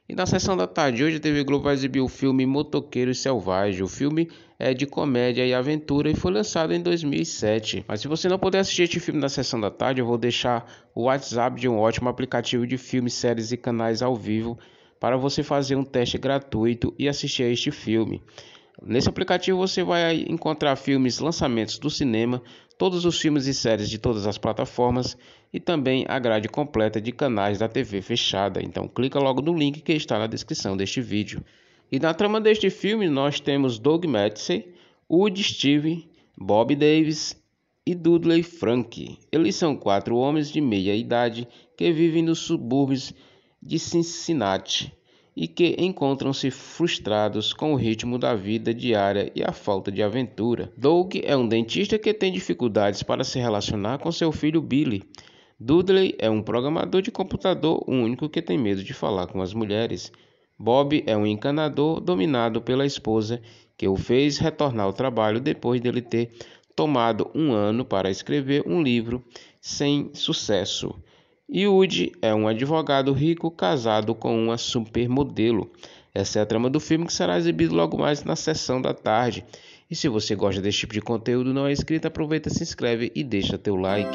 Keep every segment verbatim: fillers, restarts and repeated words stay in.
E na sessão da tarde, hoje a T V Globo vai exibir o filme Motoqueiros Selvagens. O filme é de comédia e aventura e foi lançado em dois mil e sete. Mas se você não puder assistir este filme na sessão da tarde, eu vou deixar o WhatsApp de um ótimo aplicativo de filmes, séries e canais ao vivo para você fazer um teste gratuito e assistir a este filme. Nesse aplicativo você vai encontrar filmes, lançamentos do cinema, todos os filmes e séries de todas as plataformas e também a grade completa de canais da T V fechada. Então clica logo no link que está na descrição deste vídeo. E na trama deste filme nós temos Doug Madsey, Woody Steve, Bob Davis e Dudley Frank. Eles são quatro homens de meia idade que vivem nos subúrbios de Cincinnati e que encontram-se frustrados com o ritmo da vida diária e a falta de aventura. Doug é um dentista que tem dificuldades para se relacionar com seu filho Billy. Dudley é um programador de computador único que tem medo de falar com as mulheres. Bob é um encanador dominado pela esposa que o fez retornar ao trabalho depois dele ter tomado um ano para escrever um livro sem sucesso. E Woody é um advogado rico casado com uma supermodelo. Essa é a trama do filme que será exibido logo mais na sessão da tarde. E se você gosta desse tipo de conteúdo e não é inscrito, aproveita, se inscreve e deixa teu like.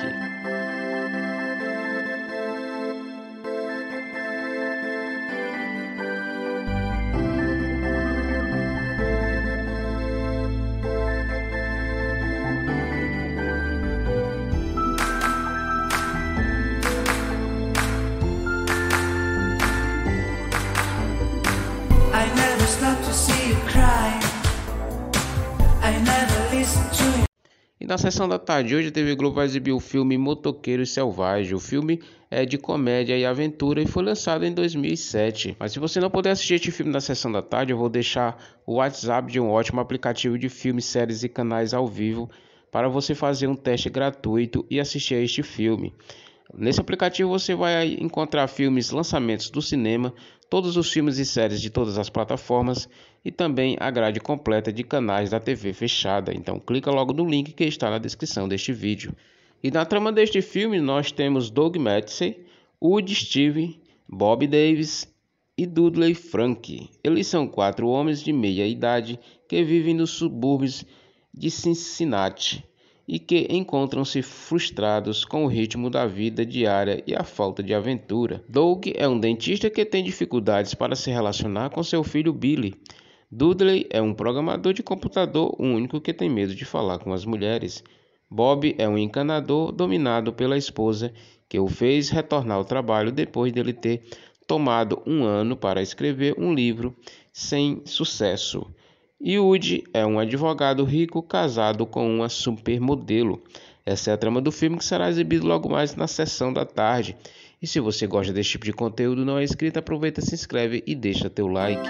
I never stop to see you cry. I never listen to you. E na sessão da tarde, hoje a T V Globo vai exibir o filme Motoqueiros Selvagens. O filme é de comédia e aventura e foi lançado em dois mil e sete. Mas se você não puder assistir este filme na sessão da tarde, eu vou deixar o WhatsApp de um ótimo aplicativo de filmes, séries e canais ao vivo para você fazer um teste gratuito e assistir a este filme. Nesse aplicativo você vai encontrar filmes, lançamentos do cinema, todos os filmes e séries de todas as plataformas e também a grade completa de canais da T V fechada. Então clica logo no link que está na descrição deste vídeo. E na trama deste filme nós temos Doug Madsey, Woody Steve, Bob Davis e Dudley Frank. Eles são quatro homens de meia idade que vivem nos subúrbios de Cincinnati e que encontram-se frustrados com o ritmo da vida diária e a falta de aventura. Doug é um dentista que tem dificuldades para se relacionar com seu filho Billy. Dudley é um programador de computador único que tem medo de falar com as mulheres. Bob é um encanador dominado pela esposa que o fez retornar ao trabalho depois dele ter tomado um ano para escrever um livro sem sucesso. E Woody é um advogado rico casado com uma supermodelo. Essa é a trama do filme que será exibido logo mais na sessão da tarde. E se você gosta desse tipo de conteúdo e não é inscrito, aproveita, se inscreve e deixa teu like.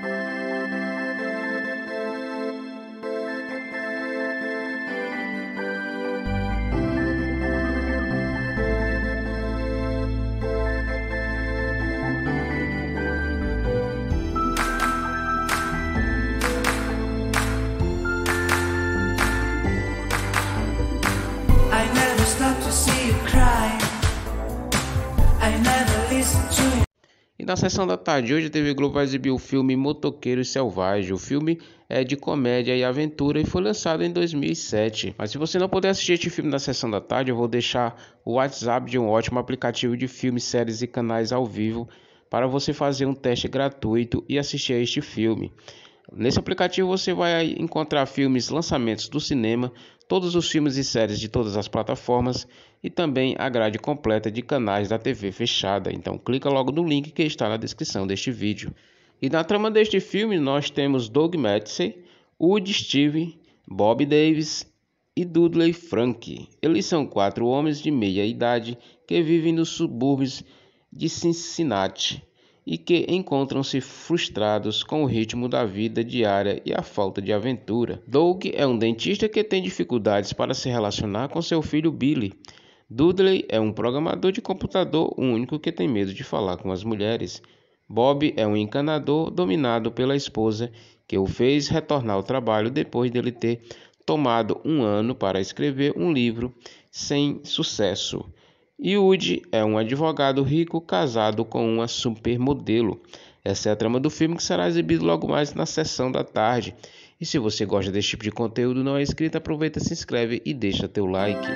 I never stop to see you cry. I never listen to you. E na sessão da tarde, hoje a T V Globo vai exibir o filme Motoqueiros Selvagens. O filme é de comédia e aventura e foi lançado em dois mil e sete. Mas se você não puder assistir este filme na sessão da tarde, eu vou deixar o WhatsApp de um ótimo aplicativo de filmes, séries e canais ao vivo para você fazer um teste gratuito e assistir a este filme. Nesse aplicativo você vai encontrar filmes, lançamentos do cinema, todos os filmes e séries de todas as plataformas e também a grade completa de canais da T V fechada. Então clica logo no link que está na descrição deste vídeo. E na trama deste filme nós temos Doug Madsey, Woody Steve, Bob Davis e Dudley Frank. Eles são quatro homens de meia idade que vivem nos subúrbios de Cincinnati e que encontram-se frustrados com o ritmo da vida diária e a falta de aventura. Doug é um dentista que tem dificuldades para se relacionar com seu filho Billy. Dudley é um programador de computador único que tem medo de falar com as mulheres. Bob é um encanador dominado pela esposa que o fez retornar ao trabalho depois dele ter tomado um ano para escrever um livro sem sucesso. Yudi é um advogado rico casado com uma supermodelo. Essa é a trama do filme que será exibido logo mais na sessão da tarde. E se você gosta desse tipo de conteúdo e não é inscrito, aproveita, se inscreve e deixa teu like.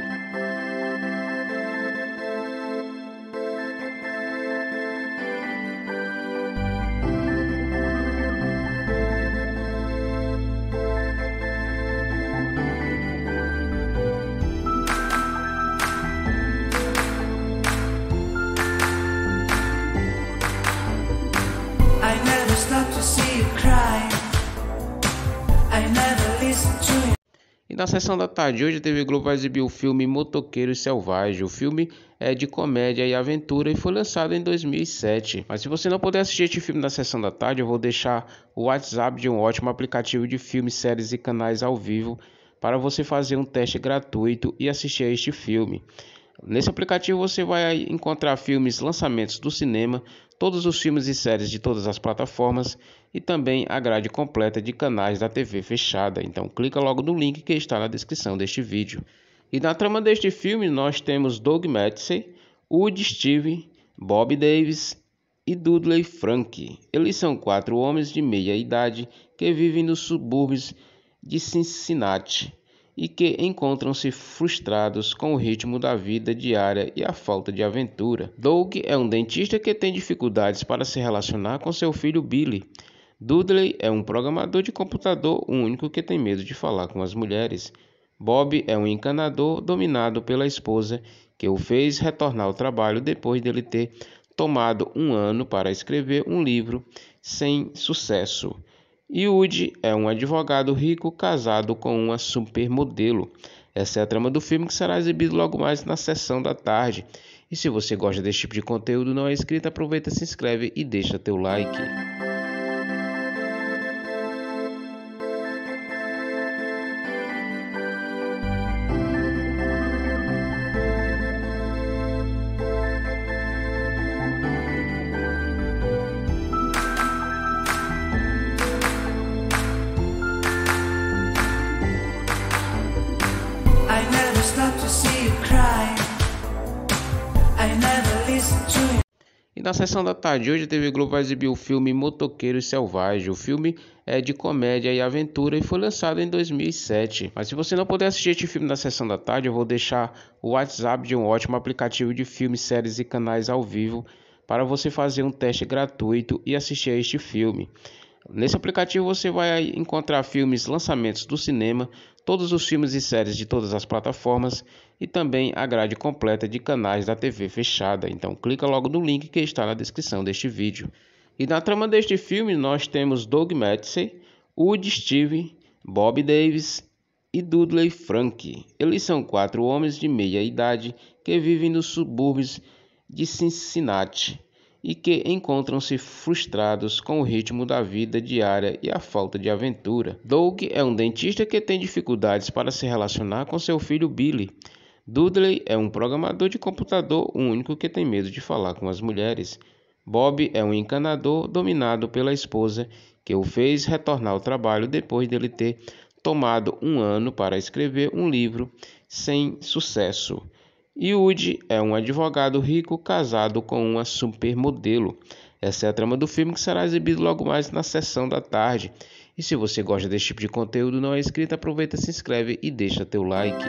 I never stop to see you cry. I never listen to you. E na sessão da tarde, hoje a T V Globo vai exibir o filme Motoqueiro Selvagem. O filme é de comédia e aventura e foi lançado em dois mil e sete. Mas se você não puder assistir este filme na sessão da tarde, eu vou deixar o WhatsApp de um ótimo aplicativo de filmes, séries e canais ao vivo para você fazer um teste gratuito e assistir a este filme. Nesse aplicativo você vai encontrar filmes, lançamentos do cinema, todos os filmes e séries de todas as plataformas e também a grade completa de canais da T V fechada. Então clica logo no link que está na descrição deste vídeo. E na trama deste filme nós temos Doug Madsey, Woody Steven, Bob Davis e Dudley Frank. Eles são quatro homens de meia idade que vivem nos subúrbios de Cincinnati e que encontram-se frustrados com o ritmo da vida diária e a falta de aventura. Doug é um dentista que tem dificuldades para se relacionar com seu filho Billy. Dudley é um programador de computador único que tem medo de falar com as mulheres. Bob é um encanador dominado pela esposa que o fez retornar ao trabalho depois dele ter tomado um ano para escrever um livro sem sucesso. Yudi é um advogado rico casado com uma supermodelo. Essa é a trama do filme que será exibido logo mais na sessão da tarde. E se você gosta desse tipo de conteúdo e não é inscrito, aproveita, se inscreve e deixa teu like. I never stop to see you cry. I never listen to you. E na sessão da tarde, hoje a T V Globo vai exibir o filme Motoqueiro Selvagem. O filme é de comédia e aventura e foi lançado em dois mil e sete. Mas se você não puder assistir este filme na sessão da tarde, eu vou deixar o WhatsApp de um ótimo aplicativo de filmes, séries e canais ao vivo para você fazer um teste gratuito e assistir a este filme. Nesse aplicativo você vai encontrar filmes, lançamentos do cinema, todos os filmes e séries de todas as plataformas e também a grade completa de canais da T V fechada. Então clica logo no link que está na descrição deste vídeo. E na trama deste filme nós temos Doug Madsey, Woody Steven, Bob Davis e Dudley Frank. Eles são quatro homens de meia idade que vivem nos subúrbios de Cincinnati e que encontram-se frustrados com o ritmo da vida diária e a falta de aventura. Doug é um dentista que tem dificuldades para se relacionar com seu filho Billy. Dudley é um programador de computador único que tem medo de falar com as mulheres. Bob é um encanador dominado pela esposa que o fez retornar ao trabalho depois dele ter tomado um ano para escrever um livro sem sucesso. Yudi é um advogado rico casado com uma supermodelo. Essa é a trama do filme que será exibido logo mais na sessão da tarde. E se você gosta desse tipo de conteúdo e não é inscrito, aproveita, se inscreve e deixa teu like.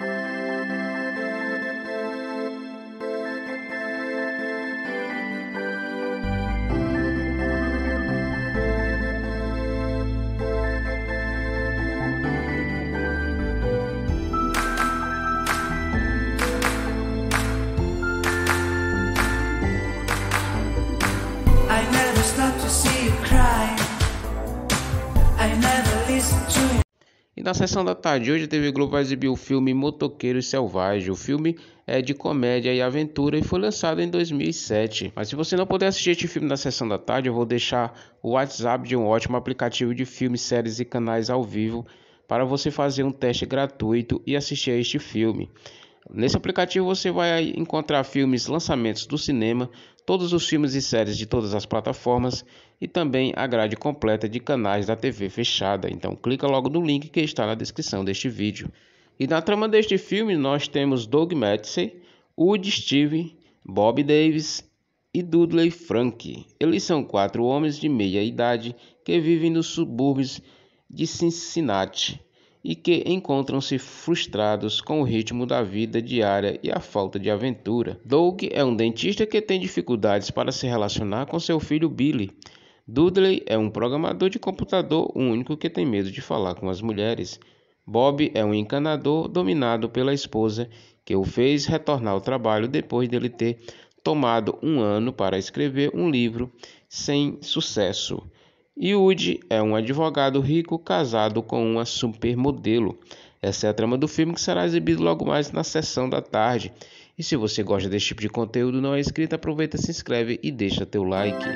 I never stop to see you cry. I never listen to you. E na sessão da tarde, hoje a T V Globo vai exibir o filme Motoqueiro Selvagem. O filme é de comédia e aventura e foi lançado em dois mil e sete. Mas se você não puder assistir este filme na sessão da tarde, eu vou deixar o WhatsApp de um ótimo aplicativo de filmes, séries e canais ao vivo para você fazer um teste gratuito e assistir a este filme. Nesse aplicativo você vai encontrar filmes, lançamentos do cinema, todos os filmes e séries de todas as plataformas e também a grade completa de canais da T V fechada. Então clica logo no link que está na descrição deste vídeo. E na trama deste filme nós temos Doug Madsey, Woody Steve, Bob Davis e Dudley Frank. Eles são quatro homens de meia idade que vivem nos subúrbios de Cincinnati e que encontram-se frustrados com o ritmo da vida diária e a falta de aventura. Doug é um dentista que tem dificuldades para se relacionar com seu filho Billy. Dudley é um programador de computador único que tem medo de falar com as mulheres. Bob é um encanador dominado pela esposa que o fez retornar ao trabalho depois dele ter tomado um ano para escrever um livro sem sucesso. E Woody é um advogado rico casado com uma supermodelo. Essa é a trama do filme que será exibido logo mais na sessão da tarde. E se você gosta desse tipo de conteúdo e não é inscrito, aproveita, se inscreve e deixa teu like.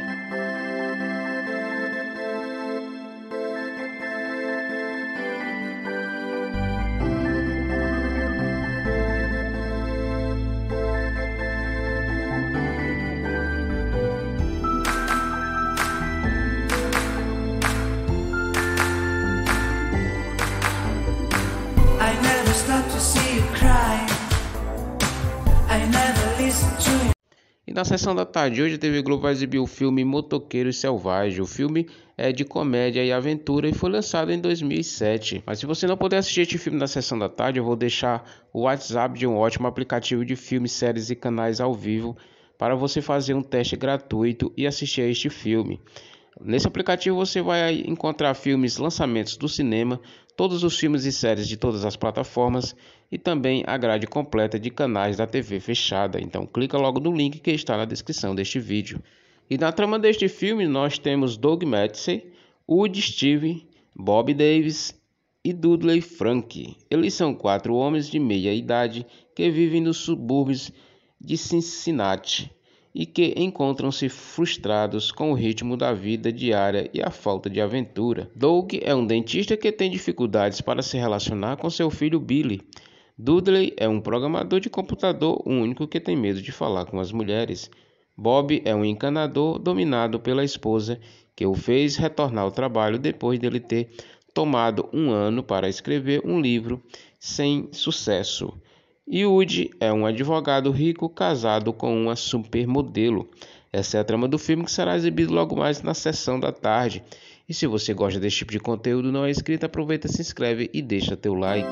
I never stop to see you cry. I never listen to you. E na sessão da tarde hoje a T V Globo vai exibir o filme Motoqueiro Selvagem. O filme é de comédia e aventura e foi lançado em dois mil e sete. Mas se você não puder assistir este filme na sessão da tarde, eu vou deixar o WhatsApp de um ótimo aplicativo de filmes, séries e canais ao vivo para você fazer um teste gratuito e assistir a este filme. Nesse aplicativo você vai encontrar filmes, lançamentos do cinema, todos os filmes e séries de todas as plataformas e também a grade completa de canais da T V fechada. Então clica logo no link que está na descrição deste vídeo. E na trama deste filme nós temos Doug Matsey, Woody Steve, Bob Davis e Dudley Frank. Eles são quatro homens de meia idade que vivem nos subúrbios de Cincinnati e que encontram-se frustrados com o ritmo da vida diária e a falta de aventura. Doug é um dentista que tem dificuldades para se relacionar com seu filho Billy. Dudley é um programador de computador único que tem medo de falar com as mulheres. Bob é um encanador dominado pela esposa que o fez retornar ao trabalho depois dele ter tomado um ano para escrever um livro sem sucesso. E Woody é um advogado rico casado com uma supermodelo. Essa é a trama do filme que será exibido logo mais na sessão da tarde. E se você gosta desse tipo de conteúdo e não é inscrito, aproveita, se inscreve e deixa teu like.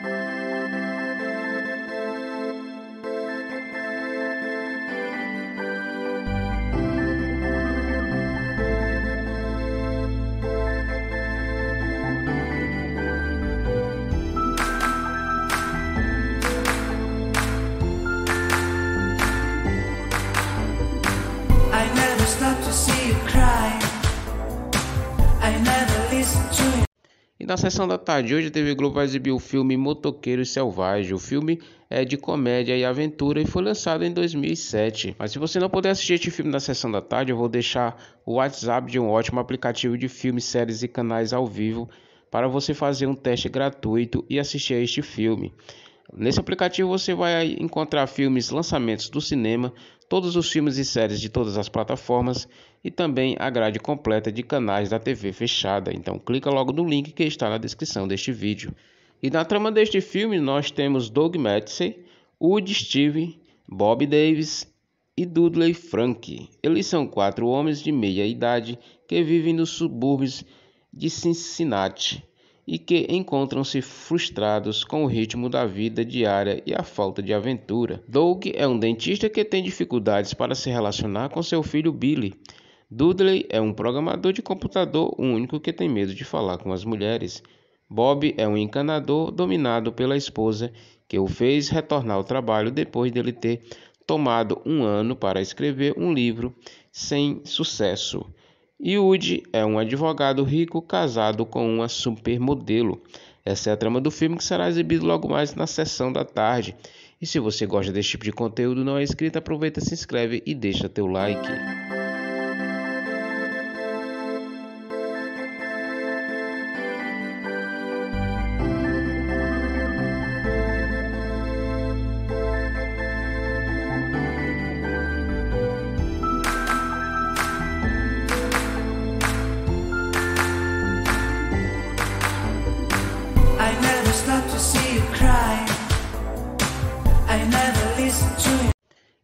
I never stop to see you cry. I never listen to you. E na sessão da tarde hoje a T V Globo vai exibir o filme Motoqueiro Selvagem. O filme é de comédia e aventura e foi lançado em dois mil e sete. Mas se você não puder assistir este filme na sessão da tarde, eu vou deixar o WhatsApp de um ótimo aplicativo de filmes, séries e canais ao vivo para você fazer um teste gratuito e assistir a este filme. Nesse aplicativo você vai encontrar filmes, lançamentos do cinema, todos os filmes e séries de todas as plataformas e também a grade completa de canais da T V fechada. Então clica logo no link que está na descrição deste vídeo. E na trama deste filme nós temos Doug Matsey, Woody Steve, Bob Davis e Dudley Frank. Eles são quatro homens de meia idade que vivem nos subúrbios de Cincinnati e que encontram-se frustrados com o ritmo da vida diária e a falta de aventura. Doug é um dentista que tem dificuldades para se relacionar com seu filho Billy. Dudley é um programador de computador único que tem medo de falar com as mulheres. Bob é um encanador dominado pela esposa que o fez retornar ao trabalho depois dele ter tomado um ano para escrever um livro sem sucesso. E Woody é um advogado rico casado com uma supermodelo. Essa é a trama do filme que será exibido logo mais na sessão da tarde. E se você gosta desse tipo de conteúdo e não é inscrito, aproveita, se inscreve e deixa teu like. I never stop to see you cry. I never listen to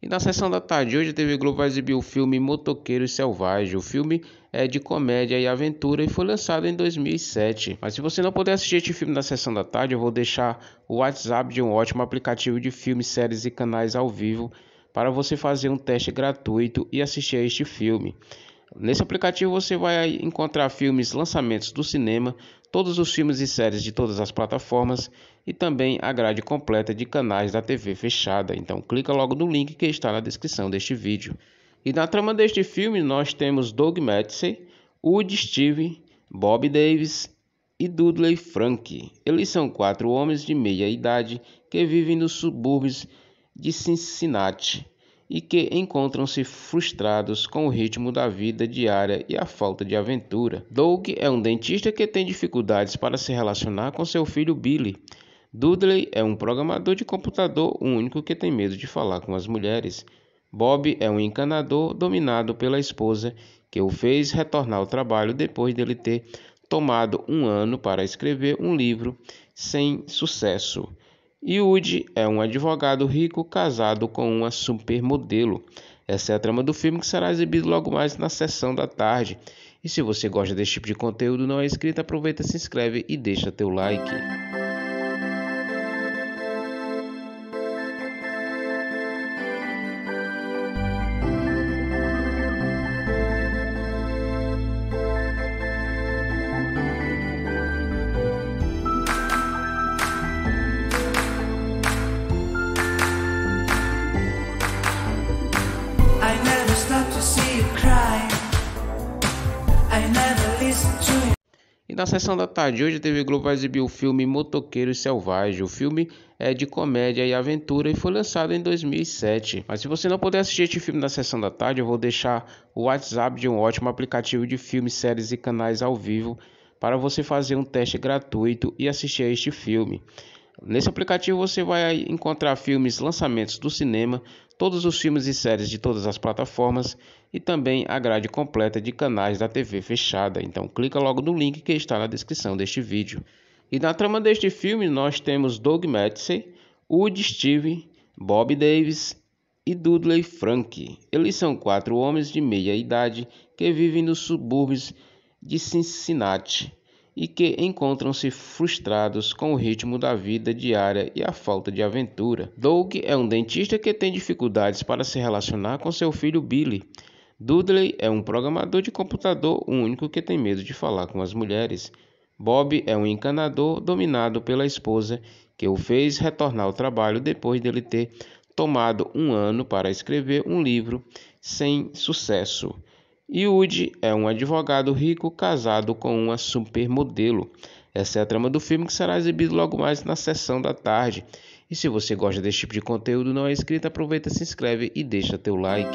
na sessão da tarde hoje a T V Globo vai exibir o filme Motoqueiro Selvagem. O filme é de comédia e aventura e foi lançado em dois mil e sete. Mas se você não puder assistir este filme na sessão da tarde, eu vou deixar o WhatsApp de um ótimo aplicativo de filmes, séries e canais ao vivo para você fazer um teste gratuito e assistir a este filme. Nesse aplicativo você vai encontrar filmes, lançamentos do cinema, todos os filmes e séries de todas as plataformas e também a grade completa de canais da T V fechada. Então clica logo no link que está na descrição deste vídeo. E na trama deste filme nós temos Doug Madsey, Woody Steve, Bob Davis e Dudley Frank. Eles são quatro homens de meia idade que vivem nos subúrbios de Cincinnati e que encontram-se frustrados com o ritmo da vida diária e a falta de aventura. Doug é um dentista que tem dificuldades para se relacionar com seu filho Billy. Dudley é um programador de computador único que tem medo de falar com as mulheres. Bob é um encanador dominado pela esposa que o fez retornar ao trabalho depois dele ter tomado um ano para escrever um livro sem sucesso. E Woody é um advogado rico casado com uma supermodelo. Essa é a trama do filme que será exibido logo mais na sessão da tarde. E se você gosta desse tipo de conteúdo e não é inscrito, aproveita, se inscreve e deixa teu like. E na sessão da tarde hoje a T V Globo vai exibir o filme Motoqueiro Selvagem. O filme é de comédia e aventura e foi lançado em dois mil e sete. Mas se você não puder assistir este filme na sessão da tarde, eu vou deixar o WhatsApp de um ótimo aplicativo de filmes, séries e canais ao vivo para você fazer um teste gratuito e assistir a este filme. Nesse aplicativo você vai encontrar filmes, lançamentos do cinema, todos os filmes e séries de todas as plataformas e também a grade completa de canais da T V fechada. Então clica logo no link que está na descrição deste vídeo. E na trama deste filme nós temos Doug Madsey, Woody Steve, Bob Davis e Dudley Frank. Eles são quatro homens de meia idade que vivem nos subúrbios de Cincinnati e que encontram-se frustrados com o ritmo da vida diária e a falta de aventura. Doug é um dentista que tem dificuldades para se relacionar com seu filho Billy. Dudley é um programador de computador único que tem medo de falar com as mulheres. Bob é um encanador dominado pela esposa que o fez retornar ao trabalho depois dele ter tomado um ano para escrever um livro sem sucesso. E Woody é um advogado rico casado com uma supermodelo. Essa é a trama do filme que será exibido logo mais na sessão da tarde. E se você gosta desse tipo de conteúdo e não é inscrito, aproveita, se inscreve e deixa teu like.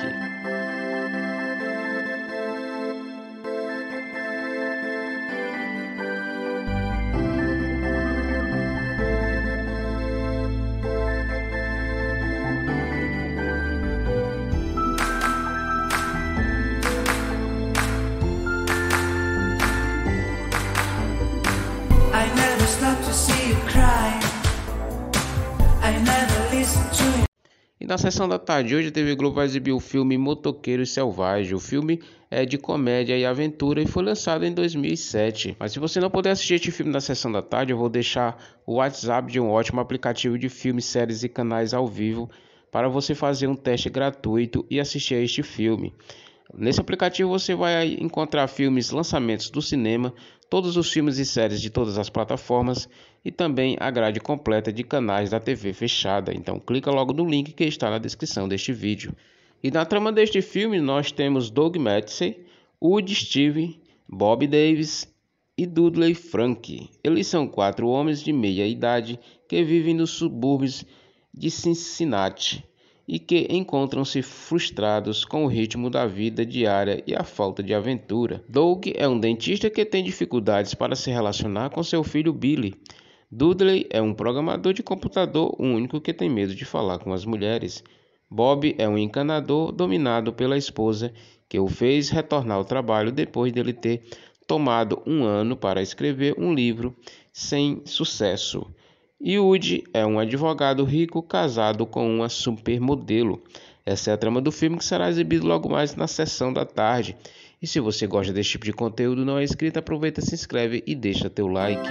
E na sessão da tarde hoje a T V Globo vai exibir o filme Motoqueiro Selvagem. O filme é de comédia e aventura e foi lançado em dois mil e sete. Mas se você não puder assistir este filme na sessão da tarde, eu vou deixar o WhatsApp de um ótimo aplicativo de filmes, séries e canais ao vivo para você fazer um teste gratuito e assistir a este filme. Nesse aplicativo você vai encontrar filmes, lançamentos do cinema, todos os filmes e séries de todas as plataformas e também a grade completa de canais da T V fechada. Então clica logo no link que está na descrição deste vídeo. E na trama deste filme nós temos Doug Madsey, Woody Steve, Bob Davis e Dudley Frank. Eles são quatro homens de meia idade que vivem nos subúrbios de Cincinnati e que encontram-se frustrados com o ritmo da vida diária e a falta de aventura. Doug é um dentista que tem dificuldades para se relacionar com seu filho Billy. Dudley é um programador de computador único que tem medo de falar com as mulheres. Bob é um encanador dominado pela esposa que o fez retornar ao trabalho depois dele ter tomado um ano para escrever um livro sem sucesso. E Woody é um advogado rico casado com uma supermodelo. Essa é a trama do filme que será exibido logo mais na sessão da tarde. E se você gosta desse tipo de conteúdo e não é inscrito, aproveita, se inscreve e deixa teu like.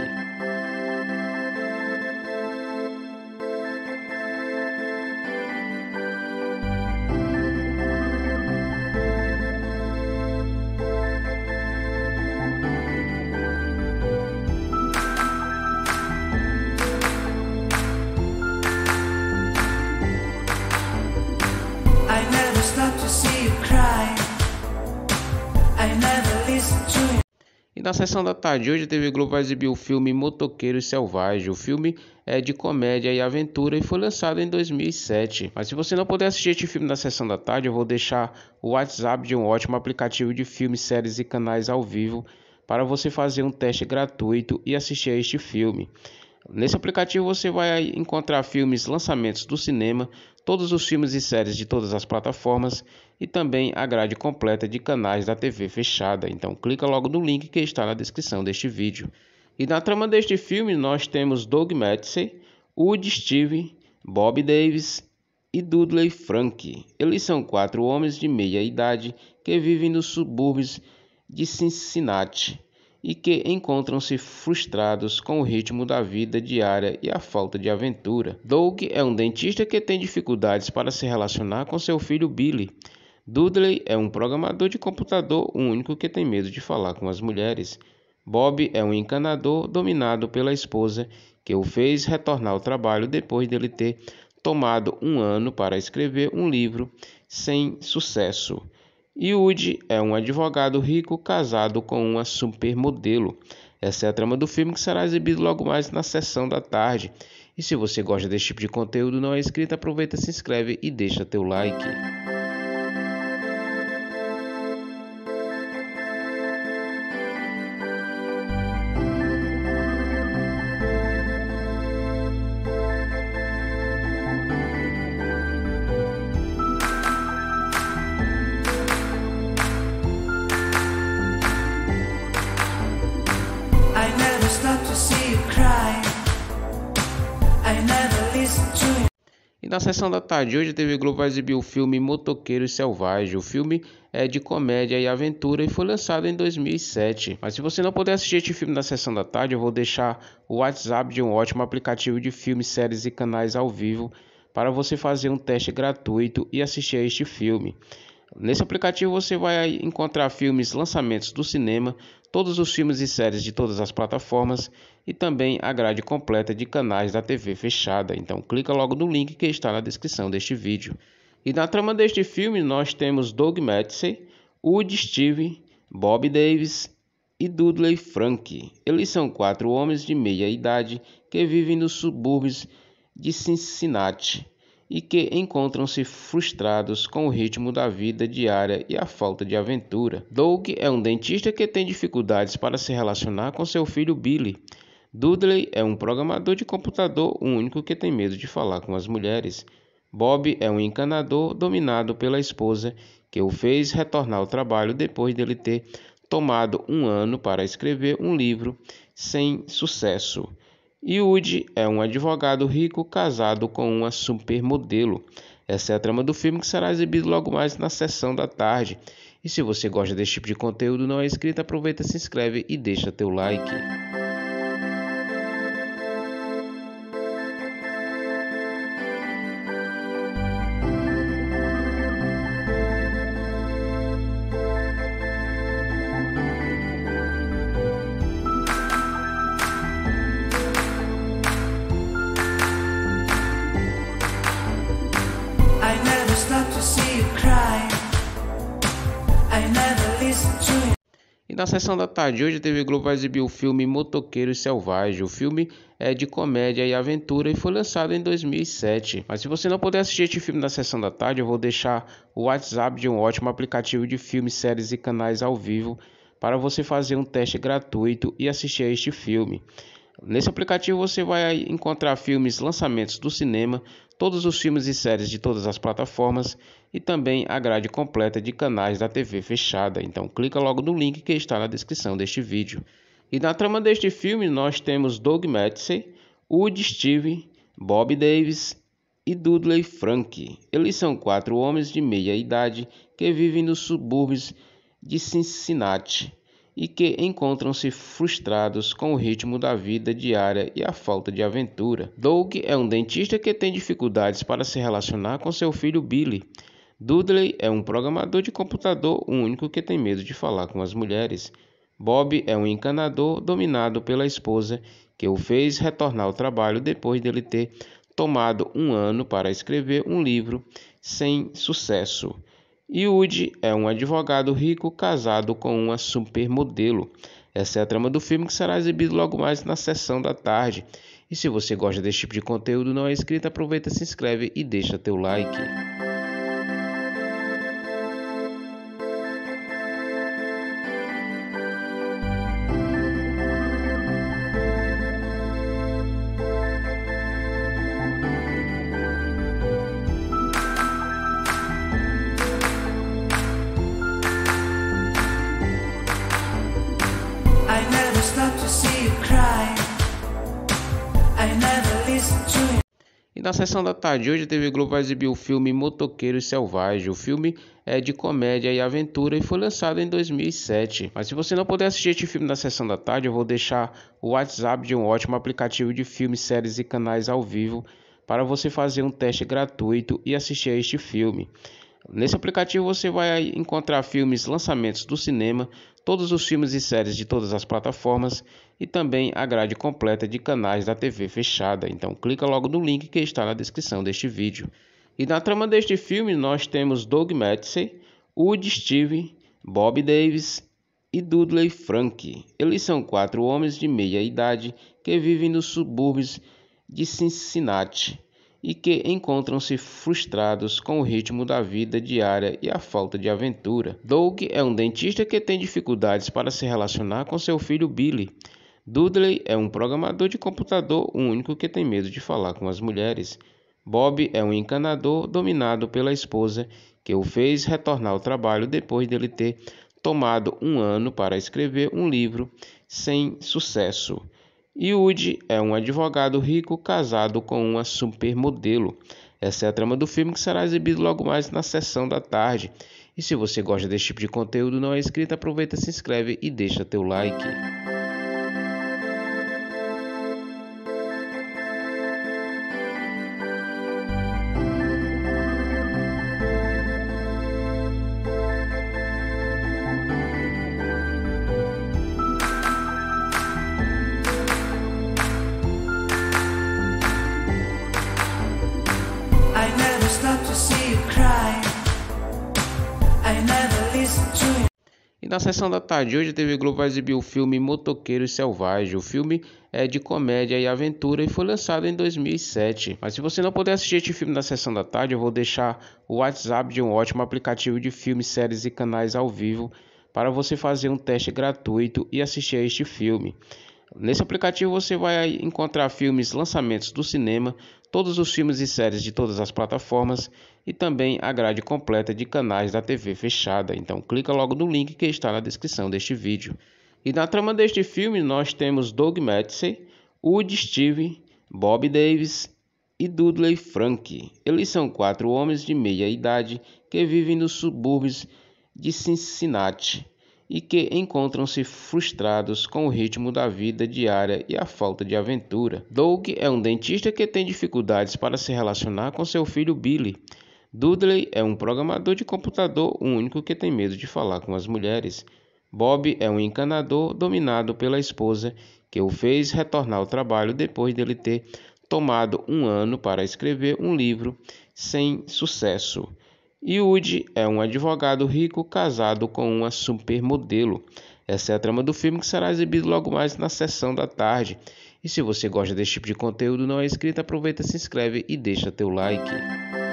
I never stop to see you cry. I never listen to you. E na sessão da tarde hoje a T V Globo vai exibir o filme Motoqueiros Selvagens. O filme é de comédia e aventura e foi lançado em dois mil e sete. Mas se você não puder assistir este filme na sessão da tarde, eu vou deixar o WhatsApp de um ótimo aplicativo de filmes, séries e canais ao vivo para você fazer um teste gratuito e assistir a este filme. Nesse aplicativo você vai encontrar filmes, lançamentos do cinema, todos os filmes e séries de todas as plataformas e também a grade completa de canais da T V fechada. Então clica logo no link que está na descrição deste vídeo. E na trama deste filme nós temos Doug Madsey, Woody Steve, Bob Davis e Dudley Frank. Eles são quatro homens de meia idade que vivem nos subúrbios de Cincinnati e que encontram-se frustrados com o ritmo da vida diária e a falta de aventura. Doug é um dentista que tem dificuldades para se relacionar com seu filho Billy. Dudley é um programador de computador único que tem medo de falar com as mulheres. Bob é um encanador dominado pela esposa que o fez retornar ao trabalho depois dele ter tomado um ano para escrever um livro sem sucesso. E Woody é um advogado rico casado com uma supermodelo. Essa é a trama do filme que será exibido logo mais na sessão da tarde. E se você gosta desse tipo de conteúdo e não é inscrito, aproveita, se inscreve e deixa teu like. I never stop to see you cry. I never listen to you. E na sessão da tarde hoje a T V Globo vai exibir o filme Motoqueiros Selvagens. O filme é de comédia e aventura e foi lançado em dois mil e sete. Mas se você não puder assistir este filme na sessão da tarde, eu vou deixar o WhatsApp de um ótimo aplicativo de filmes, séries e canais ao vivo para você fazer um teste gratuito e assistir a este filme. Nesse aplicativo você vai encontrar filmes, lançamentos do cinema, todos os filmes e séries de todas as plataformas e também a grade completa de canais da T V fechada. Então clica logo no link que está na descrição deste vídeo. E na trama deste filme nós temos Doug Madsey, Woody Steve, Bob Davis e Dudley Frank. Eles são quatro homens de meia idade que vivem nos subúrbios de Cincinnati e que encontram-se frustrados com o ritmo da vida diária e a falta de aventura. Doug é um dentista que tem dificuldades para se relacionar com seu filho Billy. Dudley é um programador de computador único que tem medo de falar com as mulheres. Bob é um encanador dominado pela esposa que o fez retornar ao trabalho depois dele ter tomado um ano para escrever um livro sem sucesso. E Woody é um advogado rico casado com uma supermodelo. Essa é a trama do filme que será exibido logo mais na sessão da tarde. E se você gosta desse tipo de conteúdo e não é inscrito, aproveita, se inscreve e deixa teu like. I never stop to see you cry. I never listen to you. E na sessão da tarde hoje a T V Globo vai exibir o filme Motoqueiros Selvagens. O filme é de comédia e aventura e foi lançado em dois mil e sete. Mas se você não puder assistir este filme na sessão da tarde, eu vou deixar o WhatsApp de um ótimo aplicativo de filmes, séries e canais ao vivo para você fazer um teste gratuito e assistir a este filme. Nesse aplicativo você vai encontrar filmes, lançamentos do cinema, todos os filmes e séries de todas as plataformas e também a grade completa de canais da T V fechada. Então clica logo no link que está na descrição deste vídeo. E na trama deste filme nós temos Doug Madsey, Woody Steve, Bob Davis e Dudley Frank. Eles são quatro homens de meia idade que vivem nos subúrbios de Cincinnati e que encontram-se frustrados com o ritmo da vida diária e a falta de aventura. Doug é um dentista que tem dificuldades para se relacionar com seu filho Billy. Dudley é um programador de computador único que tem medo de falar com as mulheres. Bob é um encanador dominado pela esposa que o fez retornar ao trabalho depois dele ter tomado um ano para escrever um livro sem sucesso. E Woody é um advogado rico casado com uma supermodelo. Essa é a trama do filme que será exibido logo mais na sessão da tarde. E se você gosta desse tipo de conteúdo não é inscrito, aproveita, se inscreve e deixa teu like. I never stop to see you cry. I never listen to you. E na sessão da tarde hoje a T V Globo vai exibir o filme Motoqueiros Selvagens. O filme é de comédia e aventura e foi lançado em dois mil e sete. Mas se você não puder assistir este filme na sessão da tarde, eu vou deixar o WhatsApp de um ótimo aplicativo de filmes, séries e canais ao vivo para você fazer um teste gratuito e assistir a este filme. Nesse aplicativo você vai encontrar filmes, lançamentos do cinema, todos os filmes e séries de todas as plataformas e também a grade completa de canais da T V fechada. Então clica logo no link que está na descrição deste vídeo. E na trama deste filme nós temos Doug Matsey, Woody Steve, Bob Davis e Dudley Frank. Eles são quatro homens de meia idade que vivem nos subúrbios de Cincinnati e que encontram-se frustrados com o ritmo da vida diária e a falta de aventura. Doug é um dentista que tem dificuldades para se relacionar com seu filho Billy. Dudley é um programador de computador único que tem medo de falar com as mulheres. Bob é um encanador dominado pela esposa que o fez retornar ao trabalho depois dele ter tomado um ano para escrever um livro sem sucesso. E Woody é um advogado rico casado com uma supermodelo. Essa é a trama do filme que será exibido logo mais na sessão da tarde. E se você gosta desse tipo de conteúdo não é inscrito, aproveita, se inscreve e deixa teu like. I never stop to see you cry. I never listen to you. E na sessão da tarde hoje a T V Globo vai exibir o filme Motoqueiros Selvagens. O filme é de comédia e aventura e foi lançado em dois mil e sete. Mas se você não puder assistir este filme na sessão da tarde, eu vou deixar o WhatsApp de um ótimo aplicativo de filmes, séries e canais ao vivo para você fazer um teste gratuito e assistir a este filme. Nesse aplicativo você vai encontrar filmes, lançamentos do cinema, todos os filmes e séries de todas as plataformas e também a grade completa de canais da T V fechada. Então clica logo no link que está na descrição deste vídeo. E na trama deste filme nós temos Doug Matsey, Woody Steve, Bob Davis e Dudley Frank. Eles são quatro homens de meia idade que vivem nos subúrbios de Cincinnati e que encontram-se frustrados com o ritmo da vida diária e a falta de aventura. Doug é um dentista que tem dificuldades para se relacionar com seu filho Billy. Dudley é um programador de computador único que tem medo de falar com as mulheres. Bob é um encanador dominado pela esposa que o fez retornar ao trabalho depois dele ter tomado um ano para escrever um livro sem sucesso. E Woody é um advogado rico casado com uma supermodelo. Essa é a trama do filme que será exibido logo mais na sessão da tarde. E se você gosta desse tipo de conteúdo não é inscrito, aproveita, se inscreve e deixa teu like.